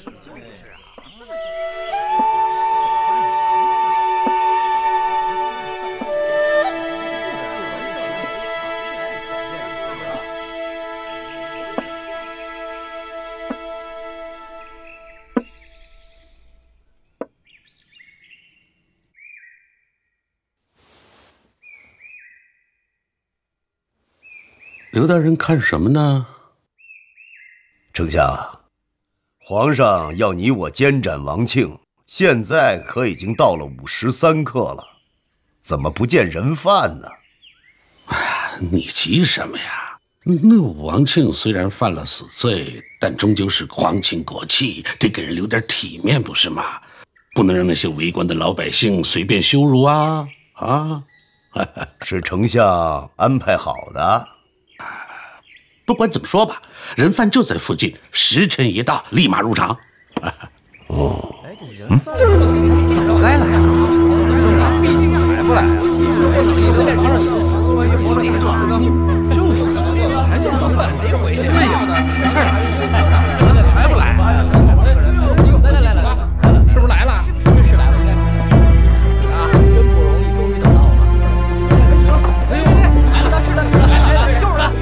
刘大人看什么呢？ 丞相，皇上要你我监斩王庆，现在可已经到了午时3刻了，怎么不见人犯呢？ 你急什么呀？那王庆虽然犯了死罪，但终究是皇亲国戚，得给人留点体面，不是吗？不能让那些围观的老百姓随便羞辱啊！ 是丞相安排好的。 不管怎么说吧，人犯就在附近，时辰一到，立马入场。 早该来了，还不来啊？就是，还这么早饭，谁回去？对呀，没事还不来？来，是不是来了？是来了。啊，真不容易，终于等到了。哎呦，来了，是的，来了，就是他。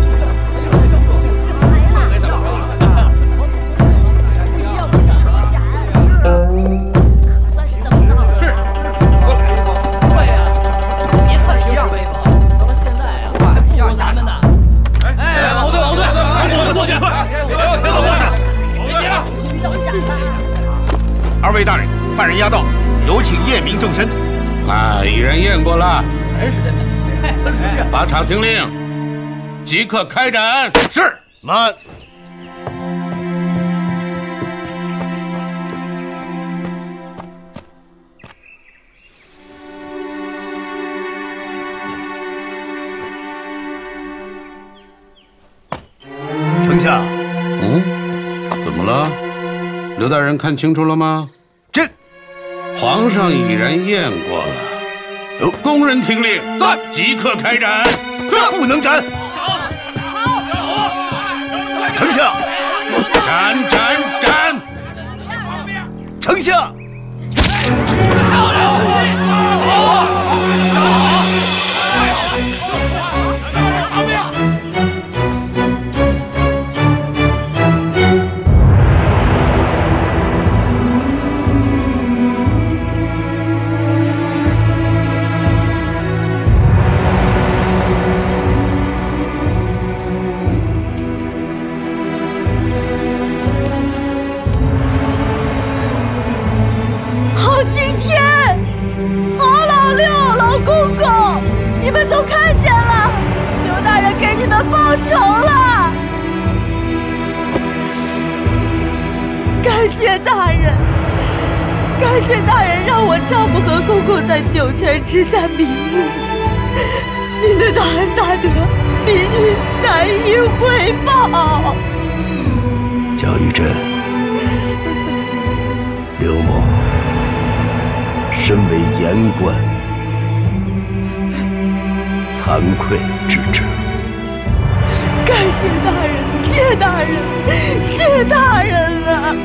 二位大人，犯人押到，有请验明正身。 已然验过了， 真是真的。 法场听令，即刻开斩。 是。 慢。丞相。 怎么了？刘大人看清楚了吗？ 这， 皇上已然验过了。工人听令， 在， 即刻开斩。 这不能斩。丞相， 斩！ 丞相。 你们都看见了，刘大人给你们报仇了，感谢大人，感谢大人让我丈夫和公公在九泉之下瞑目，您的大恩大德，民女难以回报。 江玉珍，刘某身为言官，惭愧之至。 感谢大人，谢大人，谢大人了。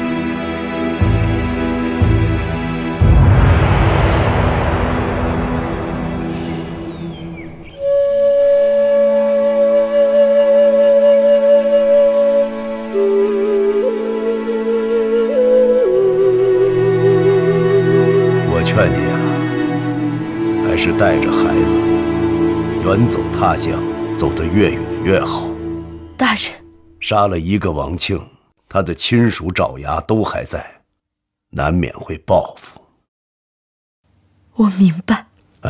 我劝你啊，还是带着孩子远走他乡，走得越远越好。 大人， 杀了一个王庆，他的亲属爪牙都还在，难免会报复。 我明白。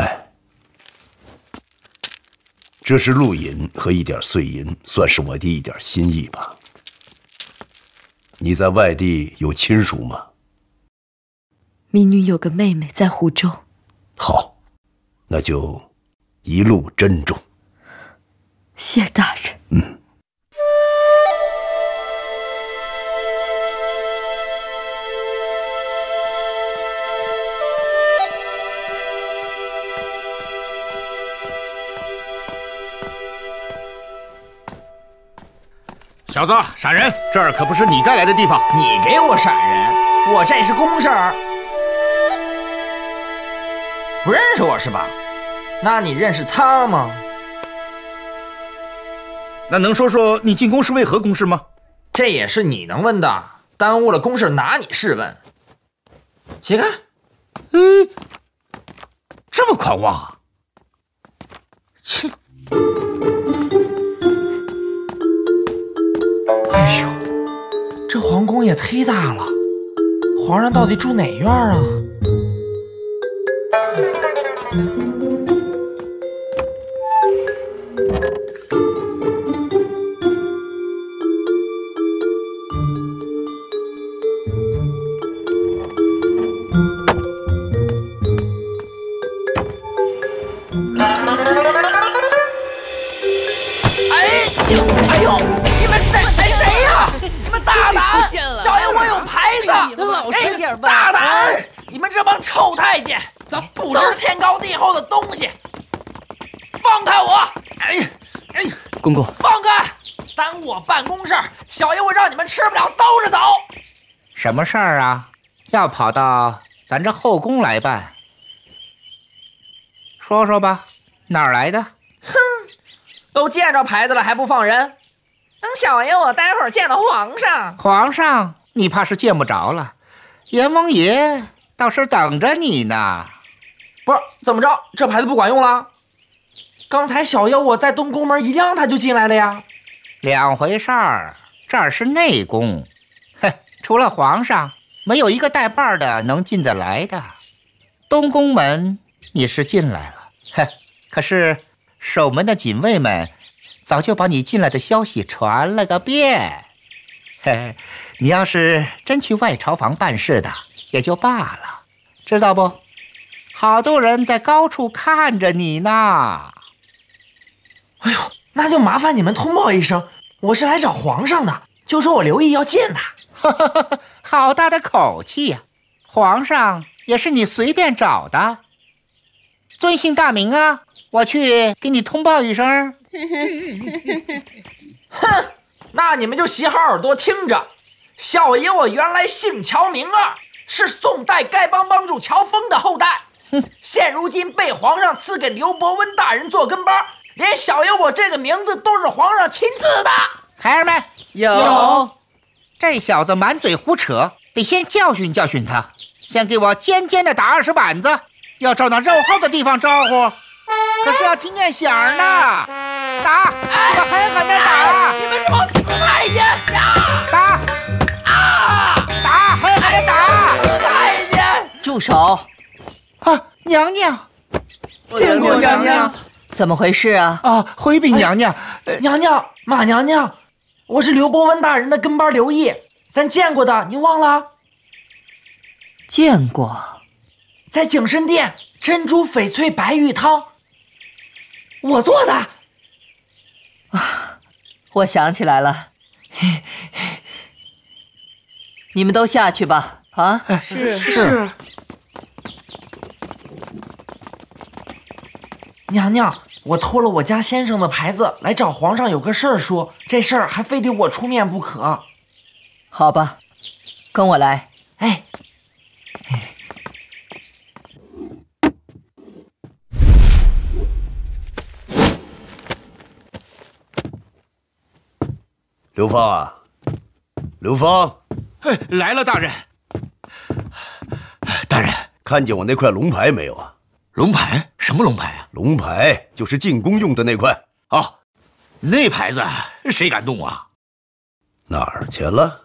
这是路银和一点碎银，算是我的一点心意吧。你在外地有亲属吗？ 民女有个妹妹在湖州。 好，那就一路珍重。 谢大人。 小小子，闪人！这儿可不是你该来的地方。 你给我闪人！我这是公事儿。不认识我是吧？那你认识他吗？ 那能说说你进宫是为何公事吗？ 这也是你能问的，耽误了公事拿你是问。起开！ 这么狂妄啊！切！ 哎呦，这皇宫也忒大了，皇上到底住哪院啊？哎呦，你们谁呀？你们大胆！小爷我有牌子。 老实点吧！ 大胆！你们这帮臭太监， 走， 不知天高地厚的东西！放开我！哎， 公公， 放开！耽误我办公事儿，小爷我让你们吃不了兜着走。 什么事儿啊？要跑到咱这后宫来办？说说吧，哪儿来的？ 哼，都见着牌子了还不放人？等小爷我待会儿见到皇上。 皇上，你怕是见不着了，阎王爷倒是等着你呢。 不是，怎么着？这牌子不管用了？刚才小爷我在东宫门一亮，他就进来了呀。 两回事儿，这儿是内宫，哼，除了皇上，没有一个带把的能进得来的。东宫门你是进来了，哼，可是守门的警卫们早就把你进来的消息传了个遍。嘿，你要是真去外朝房办事的，也就罢了，知道不？好多人在高处看着你呢。 哎呦，那就麻烦你们通报一声，我是来找皇上的，就说我刘毅要见他。 好大的口气呀！皇上也是你随便找的？尊姓大名啊？我去给你通报一声。 哼，那你们就洗好耳朵听着。小爷我原来姓乔，名二，是宋代丐帮帮主乔峰的后代。现如今被皇上赐给刘伯温大人做跟班，连小爷我这个名字都是皇上亲赐的。 孩儿们，有。这小子满嘴胡扯，得先教训教训他。先给我尖尖的打20板子，要照那肉厚的地方招呼。可是要听见响呢，打，要狠狠的打！ 你们这帮死太监呀！ 打！打，狠狠的打！ 死太监！ 住手！ 啊，娘娘， 见过娘娘。怎么回事啊？ 啊，回禀娘娘， 娘娘，马娘娘，我是刘伯温大人的跟班刘毅，咱见过的，您忘了？ 见过， 在景深殿珍珠翡翠白玉汤，我做的。 我想起来了。你们都下去吧。啊， 是。娘娘，我偷了我家先生的牌子来找皇上，有个事儿说，这事儿还非得我出面不可。 好吧，跟我来。 哎。 刘芳啊，刘芳， 来了，大人。大人， 看见我那块龙牌没有啊？ 龙牌？什么龙牌啊？ 龙牌就是进宫用的那块。 哦，那牌子谁敢动啊？ 哪儿去了？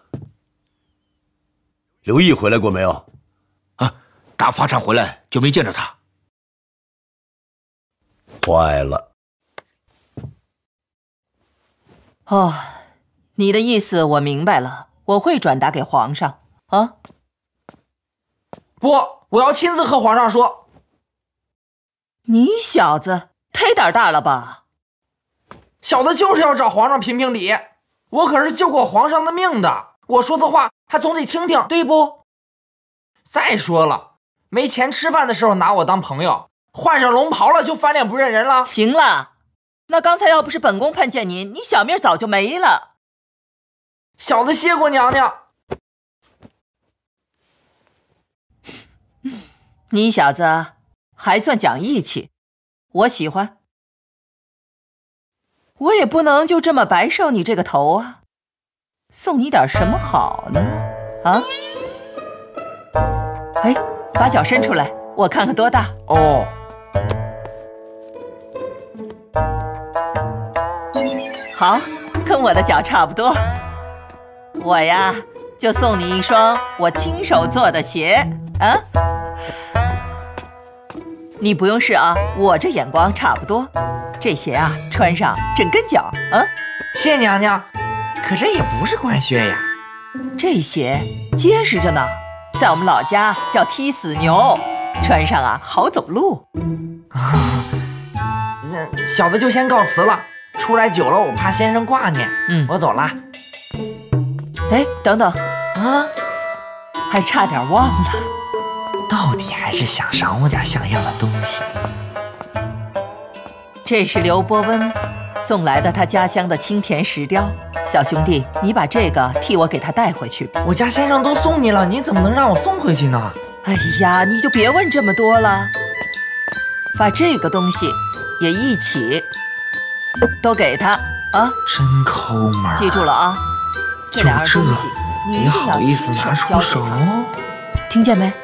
刘毅回来过没有？ 啊，打法场回来就没见着他。 坏了。 哦，你的意思我明白了，我会转达给皇上。啊？ 不，我要亲自和皇上说。 你小子忒胆大了吧？ 小子就是要找皇上评评理，我可是救过皇上的命的，我说的话他总得听听，对不？再说了，没钱吃饭的时候拿我当朋友，换上龙袍了就翻脸不认人了。 行了，那刚才要不是本宫碰见你，你小命早就没了。 小的谢过娘娘。 你小子还算讲义气，我喜欢。我也不能就这么白受你这个头啊，送你点什么好呢？啊？哎，把脚伸出来，我看看多大。 哦， 好，跟我的脚差不多。我呀，就送你一双我亲手做的鞋啊。你不用试啊，我这眼光差不多。这鞋啊，穿上整根脚啊。 谢娘娘，可这也不是官靴呀。 这鞋结实着呢，在我们老家叫踢死牛，穿上啊好走路。 小的就先告辞了，出来久了我怕先生挂念。我走了。 哎，等等啊，还差点忘了， 到底还是想赏我点像样的东西。 这是刘伯温送来的他家乡的青田石雕，小兄弟，你把这个替我给他带回去吧。 我家先生都送你了，你怎么能让我送回去呢？ 哎呀，你就别问这么多了，把这个东西也一起都给他啊！ 真抠门， 记住了啊，这两样东西你也好意思拿出手， 听见没？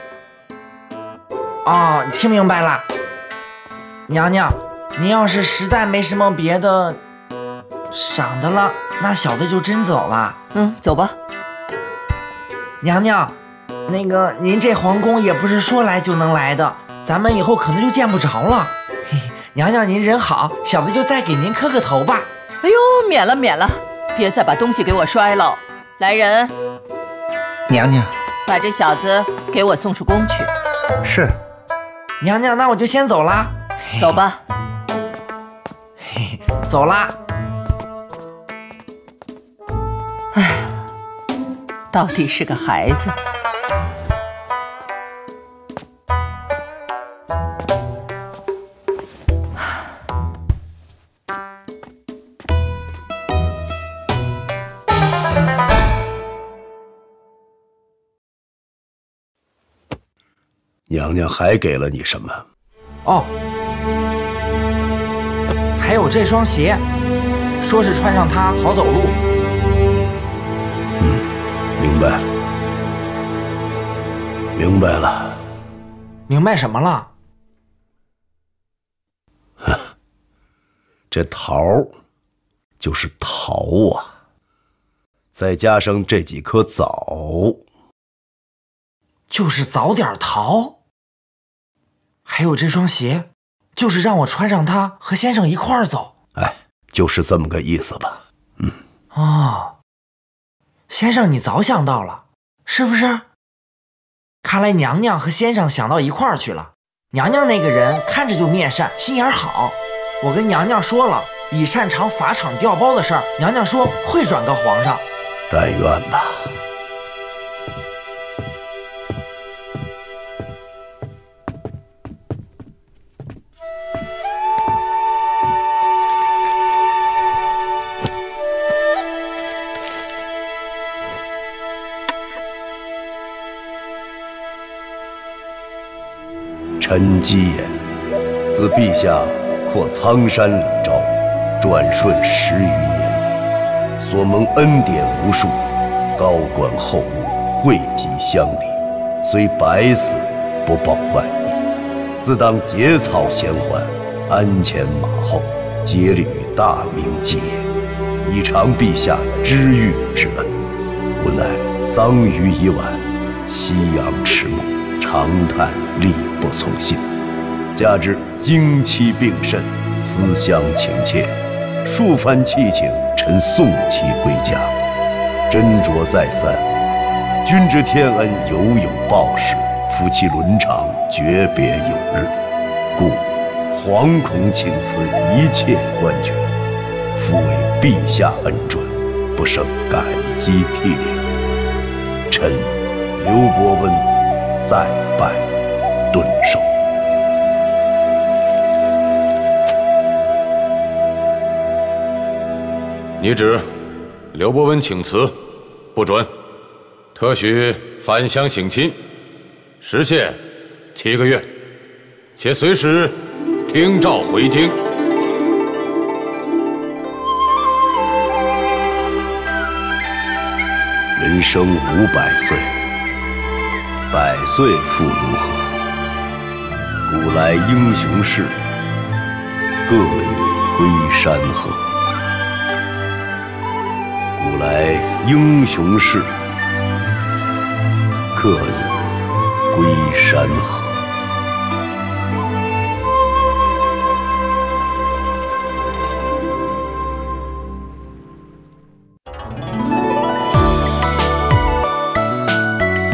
哦，听明白了。娘娘，您要是实在没什么别的赏的了，那小的就真走了。 走吧。 娘娘，那个您这皇宫也不是说来就能来的，咱们以后可能就见不着了。娘娘您人好，小的就再给您磕个头吧。 哎呦，免了免了，别再把东西给我摔了。来人， 娘娘， 把这小子给我送出宫去。 是。 娘娘，那我就先走啦。 走吧。 走啦。 哎，到底是个孩子。 娘娘还给了你什么？ 哦，还有这双鞋，说是穿上它好走路。 明白了，明白了。 明白什么了？ 这桃就是桃啊，再加上这几颗枣， 就是早点桃。还有这双鞋，就是让我穿上它和先生一块儿走。 哎，就是这么个意思吧。 哦，先生你早想到了，是不是？看来娘娘和先生想到一块儿去了。娘娘那个人看着就面善，心眼好。我跟娘娘说了，以擅长法场调包的事儿，娘娘说会转告皇上。 但愿吧。臣姬言，自陛下扩苍山礼诏，转瞬10余年矣，所蒙恩典无数，高官厚禄惠及乡里，虽百死不报万一，自当结草衔环，鞍前马后，竭力与大明继业，以偿陛下知遇之恩。无奈丧于已晚，夕阳迟暮，长叹力不从心。加之经期病甚，思乡情切，数番祈请，臣送其归家。斟酌再三，君之天恩犹有报时，夫妻伦常，诀别有日，故惶恐请辞一切官爵，夫为陛下恩准，不胜感激涕零。臣刘伯温再拜顿首。 拟旨，刘伯温请辞。 不准，特许返乡省亲，时限7个月，且随时听召回京。 人生500岁，100岁复如何？古来英雄事，各已归山河。古来英雄事，各已归山河。